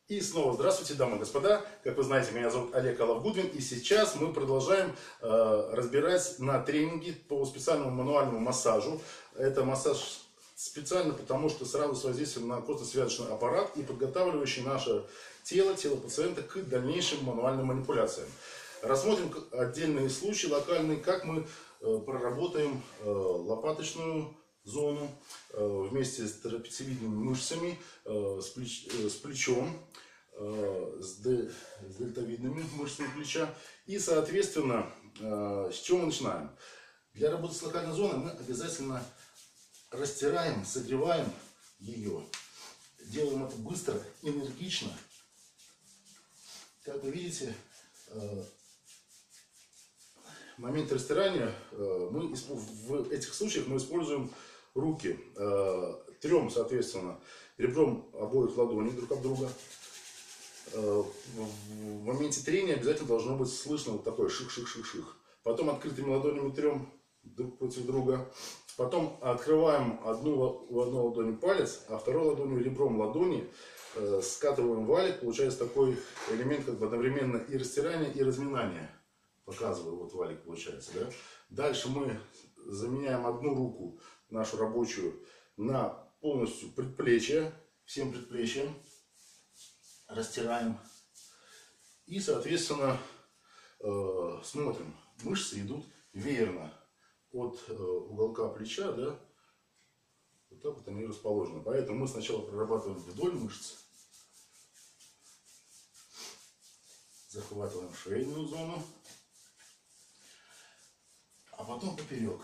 И снова здравствуйте, дамы и господа. Как вы знаете, меня зовут Олег Алавгудвин. И сейчас мы продолжаем разбирать на тренинге по специальному мануальному массажу. Это массаж специально потому, что сразу с воздействием на костно-связочный аппарат и подготавливающий наше тело пациента к дальнейшим мануальным манипуляциям. Рассмотрим отдельные случаи локальные, как мы проработаем лопаточную зону вместе с трапециевидными мышцами, с плечом, с дельтовидными мышцами плеча. И, соответственно, с чего мы начинаем? Для работы с локальной зоной мы обязательно растираем, согреваем ее. Делаем это быстро, энергично. Как вы видите, в момент растирания в этих случаях мы используем руки трем, соответственно, ребром обоих ладоней друг об друга. В моменте трения обязательно должно быть слышно вот такое ших-ших-ших-ших. Потом открытыми ладонями трем друг против друга. Потом открываем в одной ладони палец, а второй ладонью ребром ладони скатываем валик. Получается такой элемент как бы одновременно и растирания, и разминания. Показываю, вот валик получается. Да? Дальше мы заменяем одну руку, нашу рабочую, на полностью предплечье, всем предплечьем. Растираем. И, соответственно, смотрим. Мышцы идут веерно от уголка плеча, да, вот так вот они расположены. Поэтому мы сначала прорабатываем вдоль мышц. Захватываем шейную зону. А потом поперек.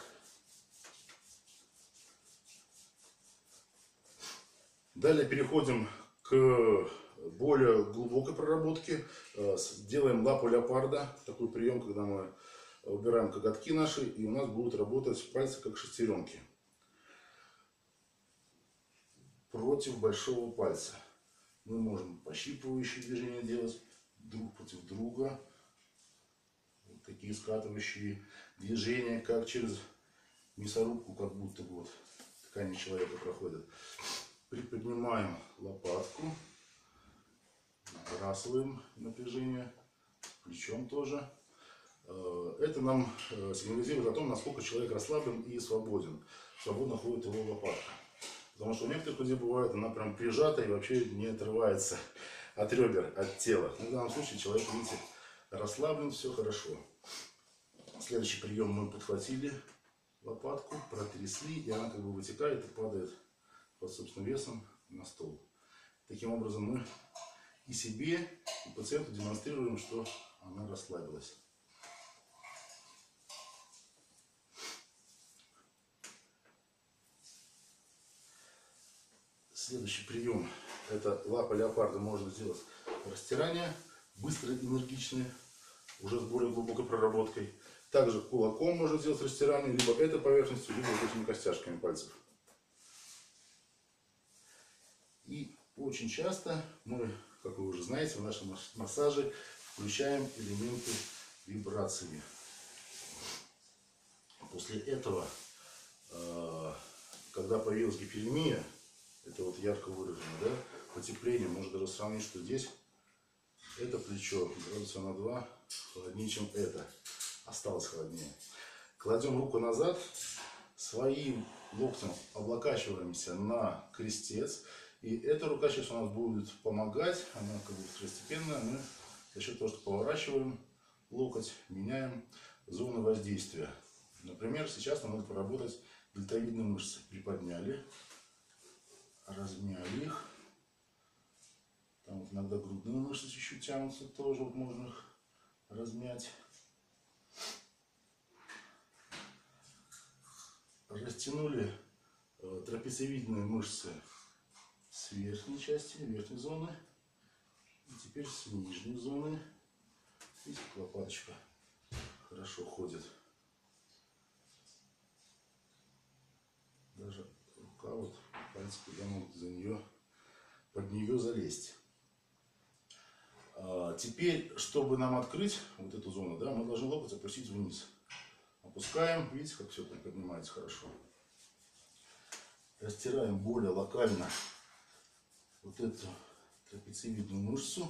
Далее переходим к более глубокой проработке. Делаем лапу леопарда. Такой прием, когда мы убираем коготки наши, и у нас будут работать пальцы как шестеренки. Против большого пальца. Мы можем пощипывающие движения делать друг против друга. Вот такие скатывающие движения, как через мясорубку, как будто бы вот ткани человека проходят. Приподнимаем лопатку. Сбрасываем напряжение, плечом тоже. Это нам сигнализирует о том, насколько человек расслаблен и свободен. Свободно ходит его лопатка. Потому что у некоторых людей бывает, она прям прижата и вообще не отрывается от ребер, от тела. Но в данном случае человек, видите, расслаблен, все хорошо. Следующий прием: мы подхватили лопатку, протрясли, и она как бы вытекает и падает под собственным весом на стол. Таким образом мы и себе, и пациенту демонстрируем, что она расслабилась. Следующий прием — это лапа леопарда. Можно сделать растирание, быстрое, энергичное, уже с более глубокой проработкой. Также кулаком можно сделать растирание, либо этой поверхностью, либо вот этими костяшками пальцев. И очень часто мы, как вы уже знаете, в нашем массаже включаем элементы вибрации. После этого, когда появилась гиперемия, это вот ярко выражено, да, потепление, можно даже сравнить, что здесь это плечо градуса на 2 холоднее, чем это, осталось холоднее. Кладем руку назад, своим локтем облокачиваемся на крестец. И эта рука сейчас у нас будет помогать, она как бы второстепенная, мы за счет того, что поворачиваем локоть, меняем зону воздействия. Например, сейчас нам надо поработать дельтовидные мышцы. Приподняли, размяли их. Там вот иногда грудные мышцы чуть-чуть тянутся, тоже вот можно их размять. Растянули трапециевидные мышцы с верхней части, верхней зоны. И теперь с нижней зоны. Видите, как лопаточка хорошо ходит. Даже рука, вот пальцы куда могут под нее залезть. Теперь, чтобы нам открыть вот эту зону, да, мы должны локоть опустить вниз. Опускаем, видите, как все поднимается хорошо. Растираем более локально вот эту трапециевидную мышцу.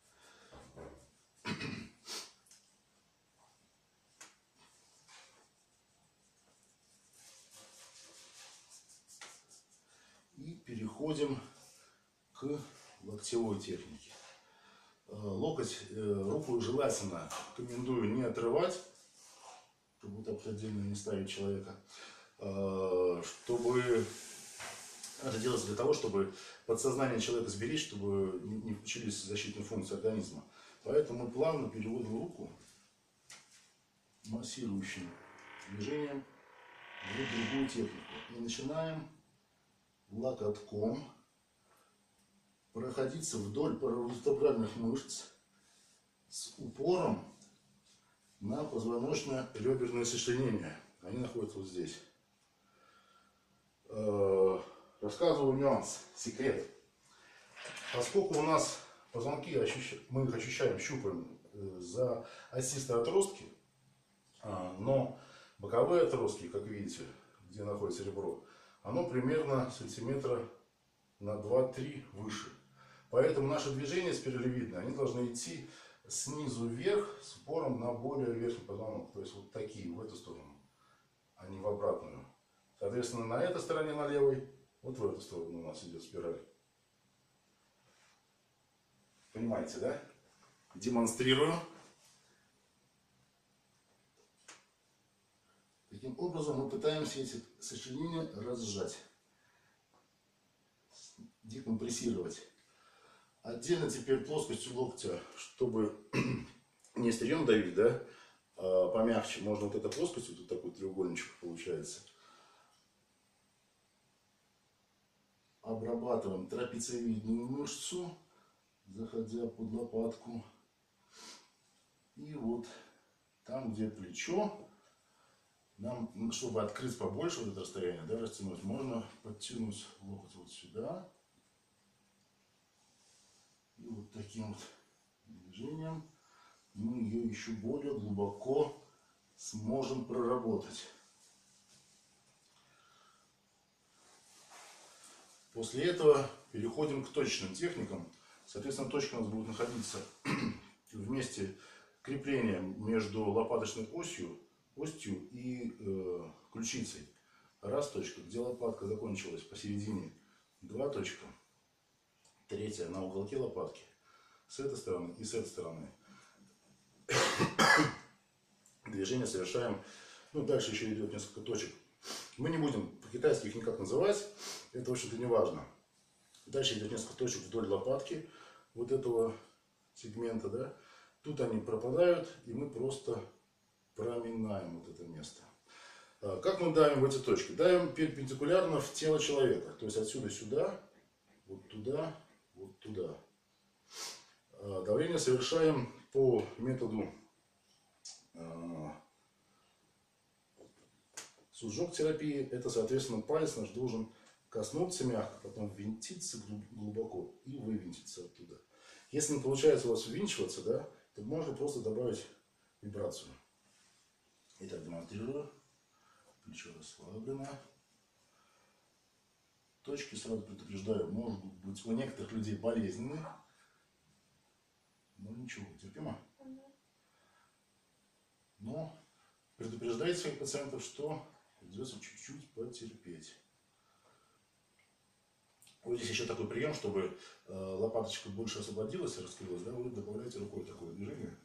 И переходим к локтевой технике. Руку желательно рекомендую не отрывать, как будто отдельно не ставить человека, чтобы это делается для того, чтобы подсознание человека сберечь, чтобы не включились защитные функции организма. Поэтому мы плавно переводим руку массирующим движением в другую технику. И начинаем локотком проходиться вдоль паравертебральных мышц с упором на позвоночно-реберное сочленение. Они находятся вот здесь. Рассказываю нюанс, секрет. Поскольку у нас позвонки, мы их ощущаем, щупаем за остистые отростки, но боковые отростки, как видите, где находится ребро, оно примерно сантиметра на 2-3 выше. Поэтому наши движения спиралевидные, они должны идти снизу вверх с упором на более верхний позвонок. То есть вот такие, в эту сторону, а не в обратную. Соответственно, на этой стороне, на левой, вот в эту сторону у нас идет спираль. Понимаете, да? Демонстрирую. Таким образом мы пытаемся эти сочленения разжать, декомпрессировать. Отдельно теперь плоскостью локтя, чтобы не острием давить, да, помягче, можно вот этой плоскостью, вот такой треугольничек получается. Обрабатываем трапециевидную мышцу, заходя под лопатку. И вот там, где плечо, нам, чтобы открыть побольше вот это расстояние, да, растянуть, можно подтянуть локоть вот сюда. И вот таким вот движением мы ее еще более глубоко сможем проработать. После этого переходим к точным техникам. Соответственно, точка у нас будет находиться в месте крепления между лопаточной остью и ключицей. Раз точка, где лопатка закончилась посередине, два точка. Третья на уголке лопатки. С этой стороны и с этой стороны. Движение совершаем. Ну, дальше еще идет несколько точек. Мы не будем по-китайски их никак называть. Это, в общем-то, не важно. Дальше идет несколько точек вдоль лопатки. Вот этого сегмента, да. Тут они пропадают, и мы просто проминаем вот это место. Как мы давим в эти точки? Давим перпендикулярно в тело человека. То есть отсюда сюда, вот туда, вот туда. Давление совершаем по методу суджок-терапии. Это, соответственно, палец наш должен коснуться мягко, потом ввинтиться глубоко и вывинтиться оттуда. Если не получается у вас ввинчиваться, да, то можно просто добавить вибрацию. Итак, демонстрирую. Плечо расслаблено. Точки, сразу предупреждаю, могут быть у некоторых людей болезненные. Но ничего, терпимо. Но предупреждайте своих пациентов, что придется чуть-чуть потерпеть. Вот здесь еще такой прием, чтобы лопаточка больше освободилась и раскрылась, да, вы добавляете рукой такое движение,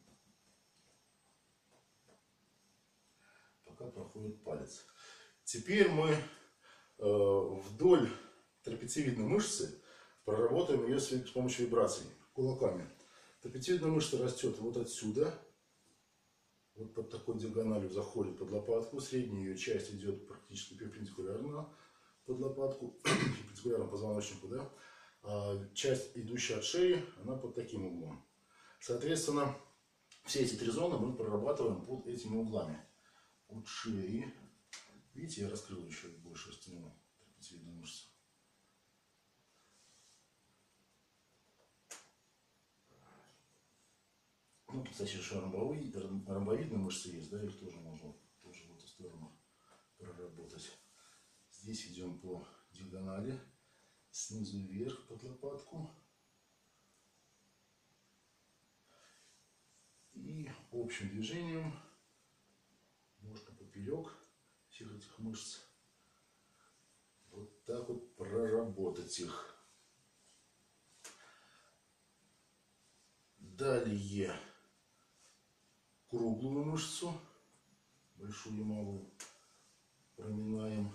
пока проходит палец. Теперь мы вдоль трапециевидной мышцы проработаем ее с помощью вибраций кулаками. Трапециевидная мышца растет вот отсюда, вот под такой диагональю заходит под лопатку, средняя ее часть идет практически перпендикулярно под лопатку, перпендикулярно позвоночнику, да? А часть, идущая от шеи, она под таким углом. Соответственно, все эти три зоны мы прорабатываем под этими углами. От шеи. Видите, я раскрыл еще больше, растянул трапециевидную мышцу. Ну, тут, кстати, еще ромбовидные мышцы есть, да, их тоже можно тоже в эту сторону проработать. Здесь идем по диагонали, снизу вверх под лопатку. общим движением можно поперек всех этих мышц вот так вот проработать их. Далее круглую мышцу, большую и малую, проминаем.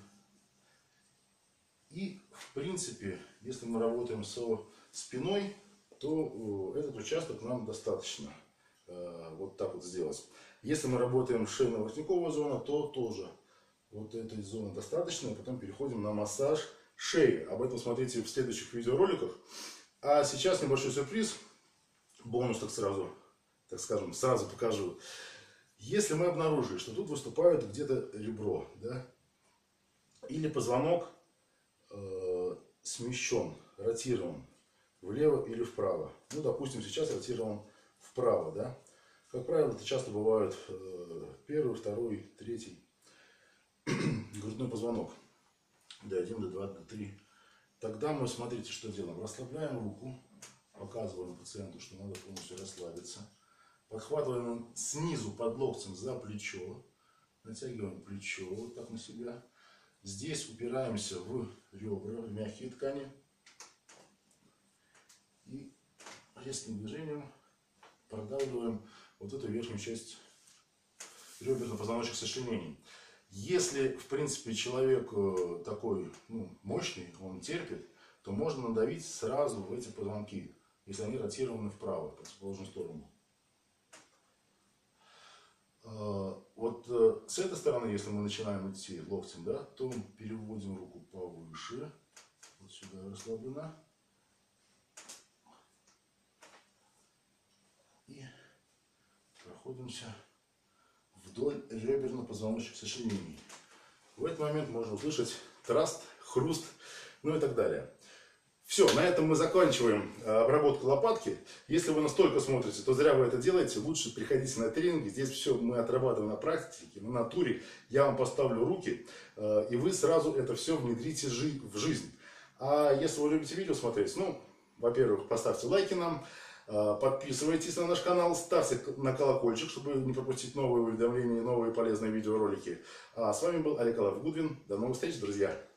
И в принципе, если мы работаем со спиной, то этот участок нам достаточно вот так вот сделать. Если мы работаем шейно-воротниковая зона, то тоже вот этой зоны достаточно. И потом переходим на массаж шеи. Об этом смотрите в следующих видеороликах. А сейчас небольшой сюрприз. Бонус так скажем, сразу покажу. Если мы обнаружили, что тут выступает где-то ребро, да, или позвонок смещен, ротирован влево или вправо. Ну, допустим, сейчас ротирован вправо, да. Как правило, это часто бывает первый, второй, третий грудной позвонок. D1, D2, D3. Тогда мы, смотрите, что делаем. Расслабляем руку, показываем пациенту, что надо полностью расслабиться. Подхватываем снизу под локтем за плечо. Натягиваем плечо вот так на себя. Здесь упираемся в ребра, в мягкие ткани. И резким движением продавливаем вот эту верхнюю часть реберно-позвоночных сочленений. Если, в принципе, человек такой мощный, он терпит, то можно надавить сразу в эти позвонки, если они ротированы вправо, в противоположную сторону. Вот с этой стороны, если мы начинаем идти локтем, да, то переводим руку повыше, вот сюда расслаблена. И проходимся вдоль реберно-позвоночных сочленений. В этот момент можно услышать траст, хруст, ну и так далее. Все, на этом мы заканчиваем обработку лопатки. Если вы настолько смотрите, то зря вы это делаете. Лучше приходите на тренинги. Здесь все мы отрабатываем на практике, на натуре. Я вам поставлю руки, и вы сразу это все внедрите в жизнь. А если вы любите видео смотреть, во-первых, поставьте лайки нам. Подписывайтесь на наш канал, ставьте на колокольчик, чтобы не пропустить новые уведомления и новые полезные видеоролики. А с вами был Олег Гудвин. До новых встреч, друзья!